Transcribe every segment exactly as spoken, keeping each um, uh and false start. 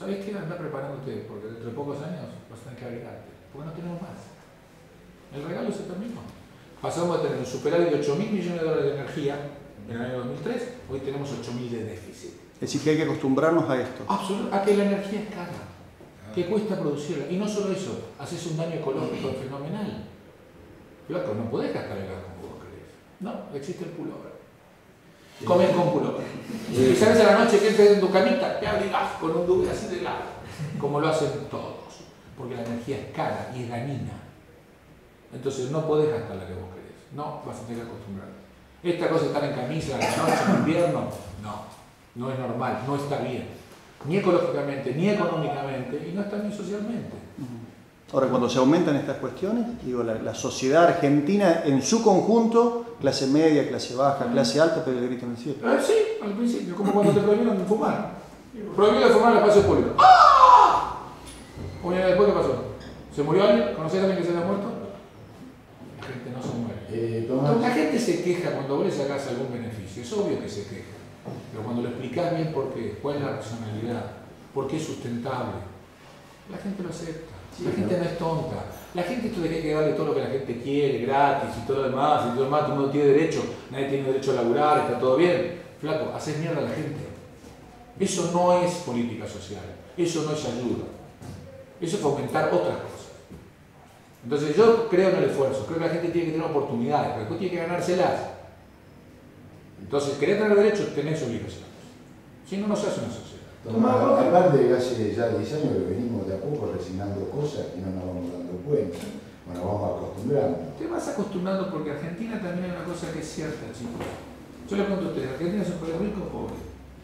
¿sabés qué? Anda preparándote, porque dentro de pocos años vas a tener que abrigarte, porque no tenemos más. El regalo se terminó. Pasamos a tener un superávit de ocho mil millones de dólares de energía en el año dos mil tres, hoy tenemos ocho mil de déficit. Es decir, que hay que acostumbrarnos a esto. Absolutamente, a que la energía es cara, que cuesta producirla. Y no solo eso, haces un daño ecológico fenomenal. Flaco, no podés gastar el gas como vos querés. No, existe el pullover. Comen con pullover. Y sabes a la noche que entres en tu camita, te abrigás con un duble así de lado, como lo hacen todos. Porque la energía es cara y es dañina. Entonces no podés gastar la que vos querés. No, vas a tener que acostumbrarte. Esta cosa de estar en camisa a la noche, en invierno, no. No es normal, no está bien. Ni ecológicamente, ni económicamente, y no está bien socialmente. Ahora, cuando se aumentan estas cuestiones, digo, la, la sociedad argentina en su conjunto, clase media, clase baja, clase alta, pero el grito en el cielo. Ah, sí, al principio, como cuando te prohibieron fumar. Prohibieron de fumar en el espacio público. ¡Ah! Un año después, ¿qué pasó? ¿Se murió alguien? ¿Conocés a alguien que se haya muerto? La gente no se muere. Eh, Entonces, la gente se queja cuando vos le sacás algún beneficio, es obvio que se queja. Pero cuando lo explicás bien por qué, cuál es la racionalidad, por qué es sustentable, la gente lo acepta. La gente no es tonta. La gente, esto de que hay que darle todo lo que la gente quiere, gratis y todo lo demás, y todo lo demás, todo el mundo tiene derecho, nadie tiene derecho a laburar, está todo bien. Flaco, haces mierda a la gente. Eso no es política social, eso no es ayuda. Eso es fomentar otras cosas. Entonces yo creo en el esfuerzo, creo que la gente tiene que tener oportunidades, pero después tiene que ganárselas. Entonces, querés tener derechos, tenés obligaciones. Si no, no se hace una sociedad. Tomás, aparte de hace ya diez años que venimos de a poco resignando cosas y no nos vamos dando cuenta, bueno, vamos acostumbrando. Te vas acostumbrando porque Argentina también hay una cosa que es cierta, chicos. Yo le pregunto a ustedes, ¿Argentina es un país rico o pobre?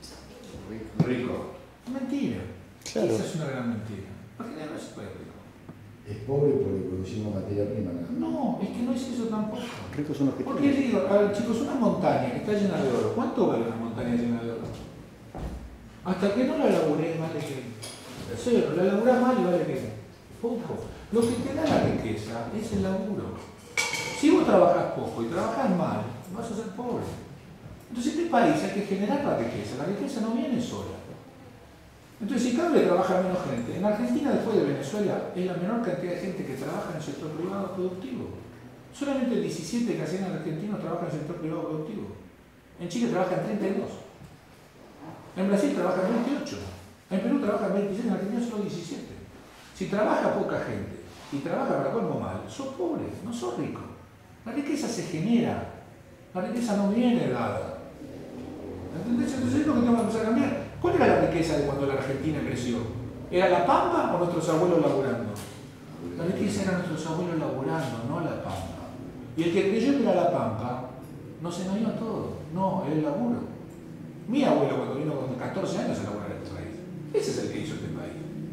Rico. Mentira. Claro. Esa es una gran mentira. Argentina no es un país rico. Es pobre porque producimos materia prima. No, es que no es eso tampoco. Rico es un objetivo. Porque digo, a ver, chicos, una montaña que está llena de oro, ¿cuánto vale una montaña llena de oro? Hasta que no la laburé, vale que cero, la laburás mal y vale que poco. Lo que te da la riqueza es el laburo. Si vos trabajás poco y trabajás mal, vas a ser pobre. Entonces en este país hay que generar la riqueza, la riqueza no viene sola. Entonces si cada vez trabaja menos gente, en Argentina después de Venezuela es la menor cantidad de gente que trabaja en el sector privado productivo. Solamente el diecisiete que hacen argentinos trabajan en el sector privado productivo. En Chile trabajan treinta y dos. En Brasil trabajan veintiocho. En Perú trabajan veintiséis, en Argentina solo diecisiete. Si trabaja poca gente y trabaja para colmo mal, sos pobre, no sos rico. La riqueza se genera. La riqueza no viene dada. ¿Entendés? Entonces es lo que tenemos que empezar a cambiar. ¿Cuál era la riqueza de cuando la Argentina creció? ¿Era la pampa o nuestros abuelos laburando? La riqueza era nuestros abuelos laburando, no la pampa. Y el que creyó que era la pampa, no se engañó todo. No, era el laburo. Mi abuelo cuando vino con catorce años a laburar en este país. Ese es el que hizo este país.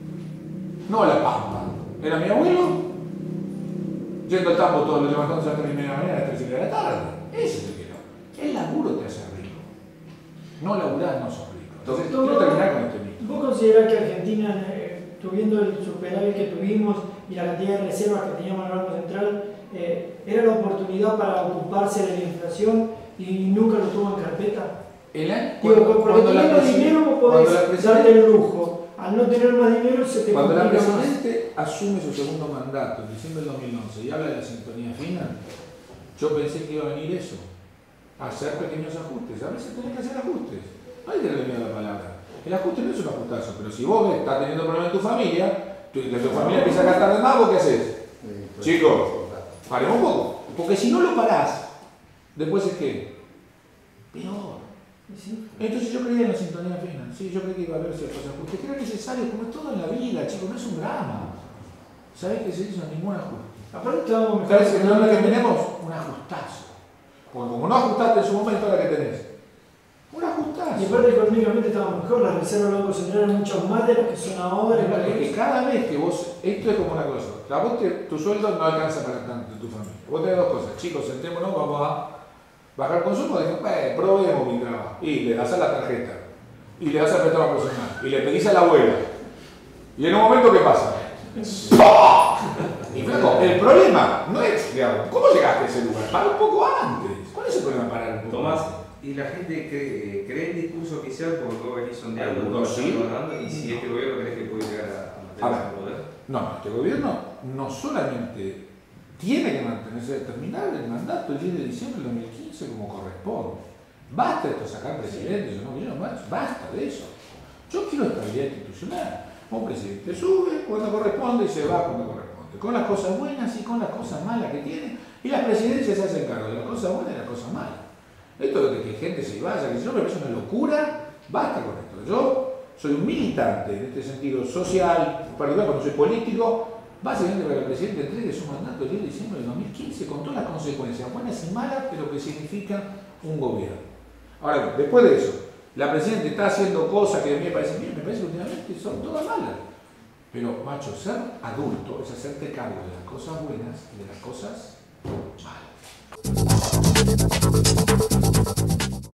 No la pampa. Era mi abuelo yendo al tambo todos los levantándose a las tres y media de la mañana a las tres y media de la tarde. Ese es el que no. El laburo te hace rico. No laburar no sos rico. Entonces, quiero terminar con este mito. ¿Vos considerás que Argentina, eh, tuviendo el superávit que tuvimos y la cantidad de reservas que teníamos en el Banco Central, eh, era la oportunidad para ocuparse de la inflación y nunca lo tuvo en carpeta? El año, Digo, cuando, porque cuando teniendo la dinero vos cuando podés la darte el lujo. Al no tener más dinero se te Cuando la complica más. Presidente asume su segundo mandato en diciembre del dos mil once y habla de la sintonía fina, yo pensé que iba a venir eso, a hacer pequeños ajustes. A veces tenés que hacer ajustes. No hay que tener miedo a la palabra. El ajuste no es un ajustazo, pero si vos ves, estás teniendo problemas en tu familia, tu, de tu familia empieza a gastar de más, ¿vos qué haces? Sí, pues, Chicos, paremos un poco. Porque si no lo parás, después es que peor. ¿Sí? Entonces yo creía en la sintonía fina, sí, yo creía que iba a haber ciertos ajustes, que era necesario, como es todo en la vida, chicos, no es un drama. ¿Sabés que se hizo ningún ajuste? Aparte estábamos mejor. ¿Sabés que el problema que tenemos? Un ajustazo. Porque como no ajustaste en su momento, ahora que tenés. Un ajustazo. Y aparte económicamente estábamos mejor, las reservas del Banco Central eran mucho más de las que son ahora. Es que cada vez que vos, esto es como una cosa, a vos te, tu sueldo no alcanza para tanto en tu familia. Vos tenés dos cosas, chicos, sentémonos, vamos a bajar consumo, digo, eh, probemos mi trabajo. Y le das a la tarjeta, y le das al préstamo personal, y le pedís a la abuela. Y en un momento, ¿qué pasa? Y flaco, el problema no es, digamos, ¿cómo llegaste a ese lugar? Para un poco antes. ¿Cuál es el problema parar un poco Tomás, antes? y la gente cree, cree el discurso oficial porque vos venís sondeando Algunos todo sí. lo que están hablando, y si este gobierno crees que A ver, ese poder? no, no, este gobierno no solamente tiene que mantenerse, terminar el mandato el diez de diciembre del dos mil quince como corresponde. Basta de esto sacar presidentes, no, yo no, basta de eso. Yo quiero estabilidad institucional. Un presidente sube cuando corresponde y se va cuando corresponde, con las cosas buenas y con las cosas malas que tiene, y las presidencias se hacen cargo de las cosas buenas y las cosas malas. Esto de que gente se vaya, que si no me parece una locura, basta con esto. Yo soy un militante en este sentido social, particular cuando soy político, básicamente para que el presidente entregue su mandato el diez de diciembre del dos mil quince con todas las consecuencias buenas y malas de lo que significa un gobierno. Ahora, después de eso, la presidenta está haciendo cosas que a mí me parecen bien, me parece que últimamente son todas malas. Pero, macho, ser adulto es hacerte cargo de las cosas buenas y de las cosas malas.